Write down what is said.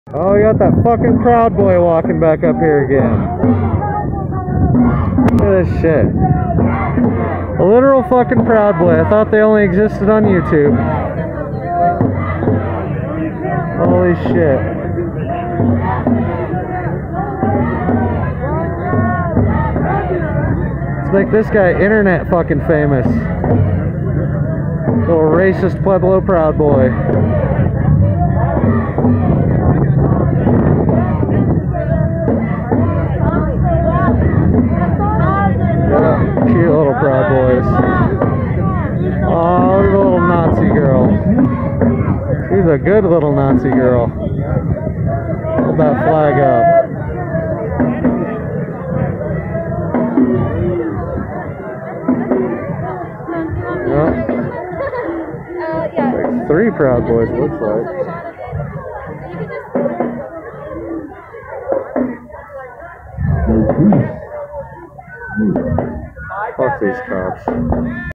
Oh, we got that fucking Proud Boy walking back up here again. Look at this shit. A literal fucking Proud Boy. I thought they only existed on YouTube. Holy shit. Let's make this guy internet fucking famous. Little racist Pueblo Proud Boy. Yeah, cute little Proud Boys. Oh, look at the little Nazi girl. She's a good little Nazi girl. Hold that flag up. Yep. Like 3 Proud Boys, looks like. Fuck these cops.